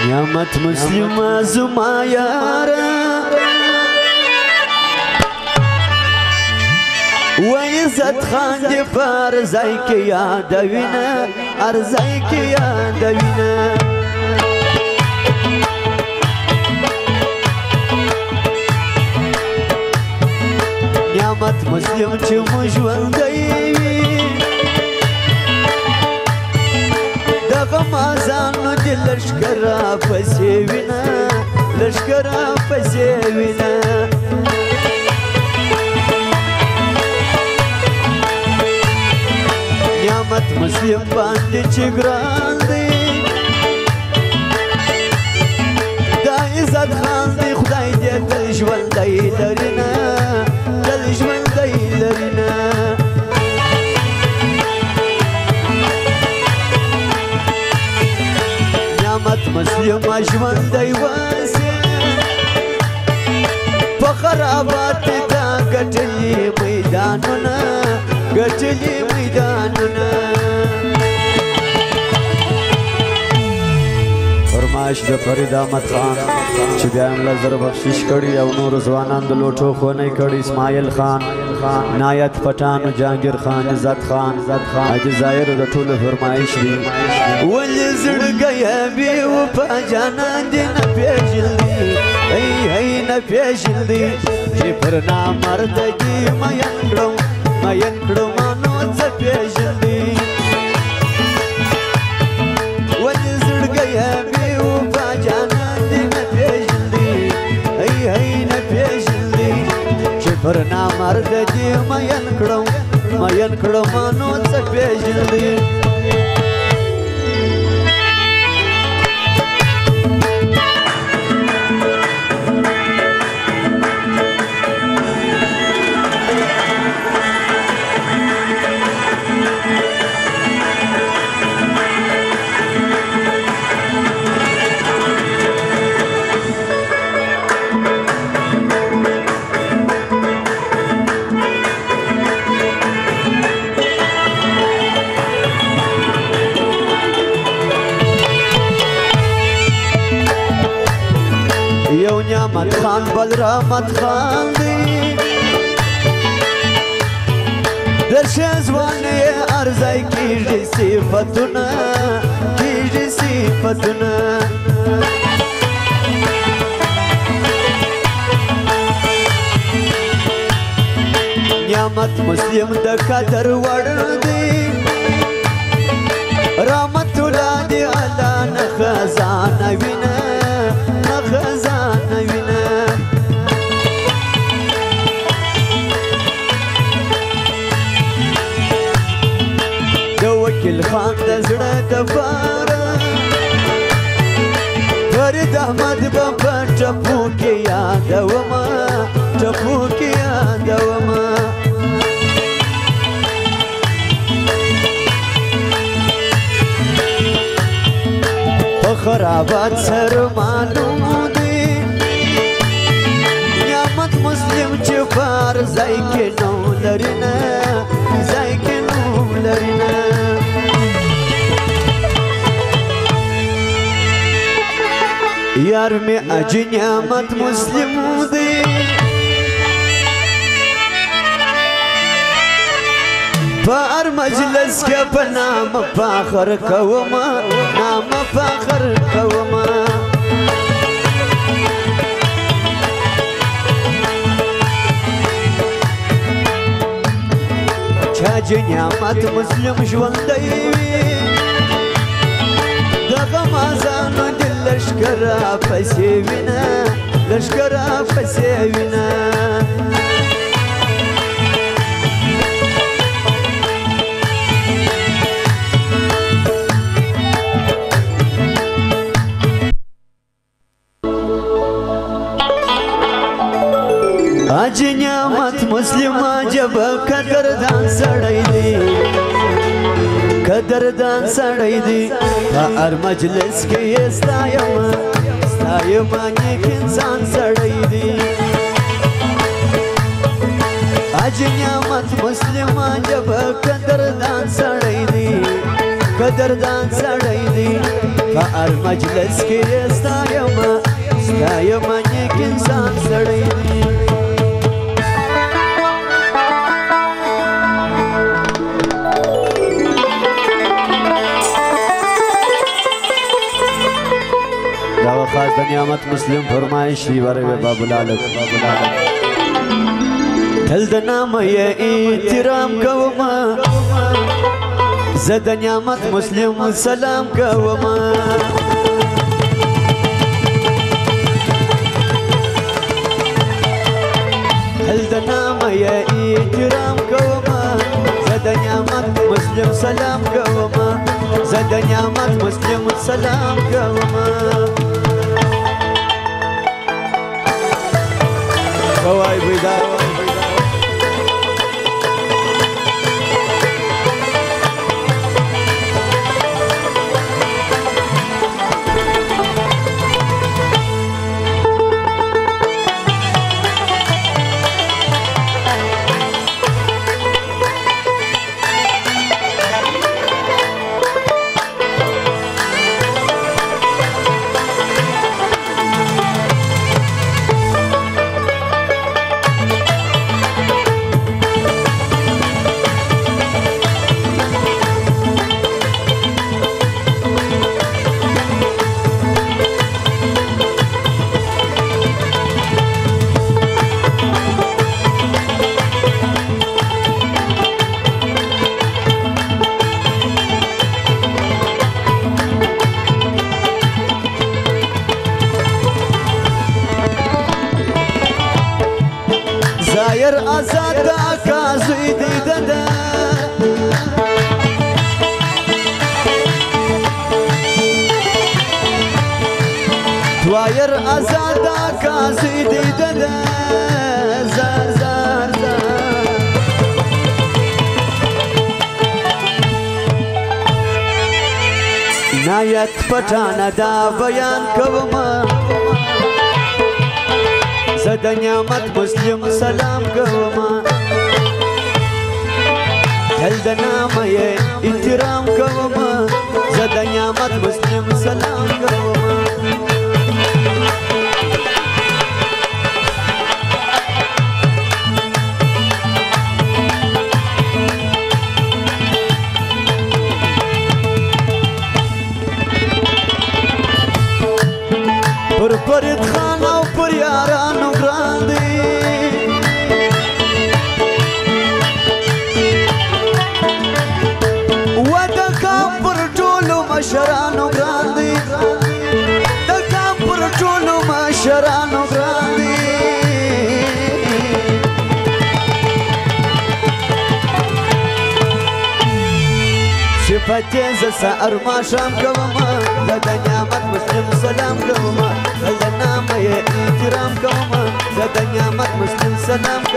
نعمت مسلم زما یارا و عزت خان دی پر ځای کې یادوینه ارزای کې یادوینه نعمت مسلم چې مو ژوندی وي دغه مازانو د لښکر پسې وینه لښکر پسې وینه نعمت مسلم باندې چې ګران دی دا عزت خان دی خدای دې تل ژوندی لري نه تل ژوندی لري نه نعمت مسلم ژوندی واسه په خرابات دا ګټلي میدانونه ګټلي میدانونه فرمایش د فرید احمد خان چې بیا هم لزر بخشش کړي او نور ځوانان د لوټو خونې کړي اسماعیل خان نایت پټان جهانگیر خان عزت خان حاجي ظاهر د ټولو فرمایش دي ولې زړګی بي و په جانان دې نه پیژلدي هی نه پیژلدي چې پر نامردګي مین کړم مانو څه پیژلدي ولې زړګی بي و په جانان دې نه پیژلدي هی نه پیژلدي چې پر نامردګي مین کړم مانو څه پیژلدي یو نعمت خان بل رحمت خان دی در شزوانه ارزای کیږي صفتونه نعمت مسلم د قدر وړ دی رحمت الله دی الله نه خزانه وینه خزانه وینه د وکیل خان د زړه د پاره فرید احمد به په ټپو کې یادومه په خرابات سره معلوم دی نعمت مسلم چې پر ځای کې نو لري نه یار می اج نعمت مسلم دی پر مجلس کې په نام فخر کوم چاج نعمت مسلم ژوندی وي دغه مازانو د لښکر پسې وینه اج نعمت مسلم عجب قدردان سړی دی هر مجلس کې ستایم نیک انسان سړی دی اج نعمت مسلم عجب قدردان سړی دی دردان سړی دی په هر مجلس کې یې ستایمه نیک انسان سړی دی دا خاص د نعمت مسلم فرمایش دی ورغه باب العالم تل د نامه یې احترام کوم زه د نعمت مسلم سلام کوم تل د نامه یې احترام کوم زه د نعمت مسلم سلام کوم زه د نعمت مسلم سلام کوم کوای بیدا زایر آزاد دا کازوی دیده ده دوایر آزاد دا کازوی دیده ده زار زار زار نایت پټانه دا بیان کوم زه د نعمت مسلم سلام کوم تل د نامه یې احترام کوم زه د نعمت مسلم سلام کوم پر فرید خان او پر یارانو ګران دی و د کام پر ټولو مشرانو ګران دی د کام پر ټولو مشرانو ګران دی صفتې زه سحر ماښام کوم زه د نعمت مسلم سلام کوم زه د نامه یې احترام کوم زه د نعمت مسلم سلام